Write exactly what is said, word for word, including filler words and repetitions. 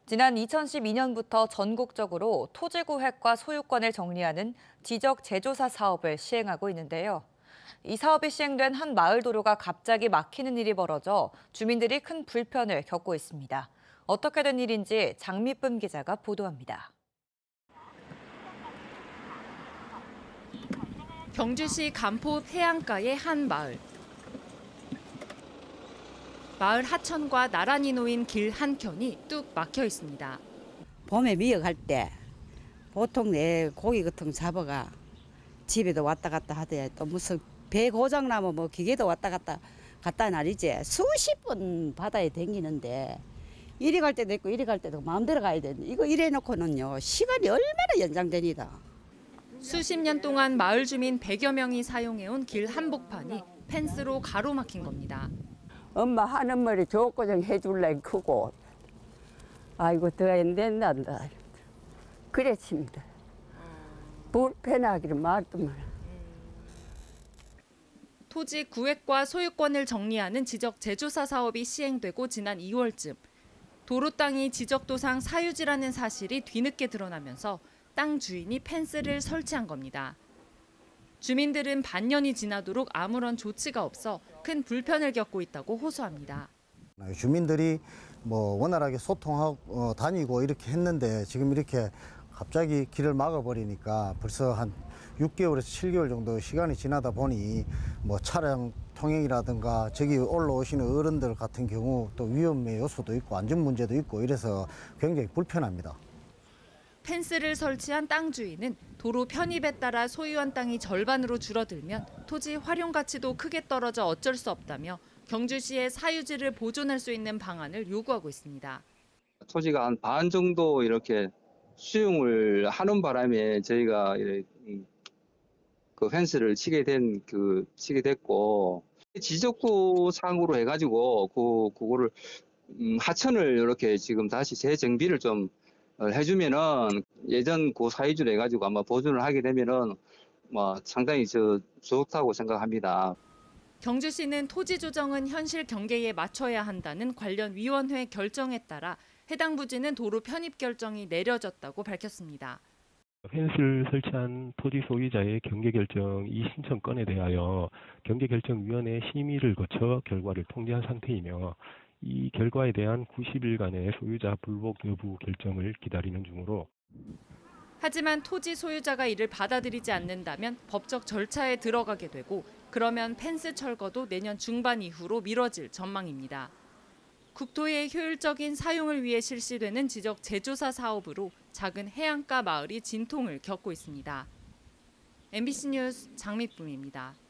지난 이천십이 년부터 전국적으로 토지구획과 소유권을 정리하는 지적 재조사 사업을 시행하고 있는데요. 이 사업이 시행된 한 마을 도로가 갑자기 막히는 일이 벌어져 주민들이 큰 불편을 겪고 있습니다. 어떻게 된 일인지 장미쁨 기자가 보도합니다. 경주시 간포 해안가의 한 마을. 마을 하천과 나란히 놓인 길 한켠이 뚝 막혀 있습니다. 봄에 미역할 때 보통 내 고기 같은 거 잡아가 집에도 왔다 갔다 하대. 또 무슨 배 고장 나면 뭐 기계도 왔다 갔다 갔다 날이지. 수십 번 바다에 댕기는데 이리 갈 때도 있고 이리 갈 때도 마음대로 가야 되는데 이거 이래 놓고는요 시간이 얼마나 연장됩니다. 수십 년 동안 마을 주민 백여 명이 사용해온 길 한복판이 펜스로 가로막힌 겁니다. 엄마 하는 말이 조고정 해줄래 크고 아이고 더 안 된단다 그래 칩니다. 불편하기를 말도 말. 토지 구획과 소유권을 정리하는 지적 재조사 사업이 시행되고 지난 이월쯤 도로 땅이 지적도상 사유지라는 사실이 뒤늦게 드러나면서 땅 주인이 펜스를 설치한 겁니다. 주민들은 반년이 지나도록 아무런 조치가 없어 큰 불편을 겪고 있다고 호소합니다. 주민들이 뭐 원활하게 소통하고 어, 다니고 이렇게 했는데 지금 이렇게 갑자기 길을 막아버리니까 벌써 한 육 개월에서 칠 개월 정도 시간이 지나다 보니 뭐 차량 통행이라든가 저기 올라오시는 어른들 같은 경우 또 위험의 요소도 있고 안전 문제도 있고 이래서 굉장히 불편합니다. 펜스를 설치한 땅 주인은 도로 편입에 따라 소유한 땅이 절반으로 줄어들면 토지 활용 가치도 크게 떨어져 어쩔 수 없다며 경주시에 사유지를 보존할 수 있는 방안을 요구하고 있습니다. 토지가 한 반 정도 이렇게 수용을 하는 바람에 저희가 그 펜스를 치게 된 그 치게 됐고 지적구 상으로 해가지고 그 그거를 음, 하천을 이렇게 지금 다시 재정비를 좀 해주면은 예전 그 사유지로 해가지고 아마 보존을 하게 되면은 뭐 상당히 저 좋다고 생각합니다. 경주시는 토지 조정은 현실 경계에 맞춰야 한다는 관련 위원회 결정에 따라 해당 부지는 도로 편입 결정이 내려졌다고 밝혔습니다. 펜스를 설치한 토지 소유자의 경계 결정 이 신청 건에 대하여 경계결정위원회 심의를 거쳐 결과를 통지한 상태이며 이 결과에 대한 구십 일간의 소유자 불복 여부 결정을 기다리는 중으로. 하지만 토지 소유자가 이를 받아들이지 않는다면 법적 절차에 들어가게 되고 그러면 펜스 철거도 내년 중반 이후로 미뤄질 전망입니다. 국토의 효율적인 사용을 위해 실시되는 지적 재조사 사업으로 작은 해안가 마을이 진통을 겪고 있습니다. 엠비씨 뉴스 장미쁨입니다.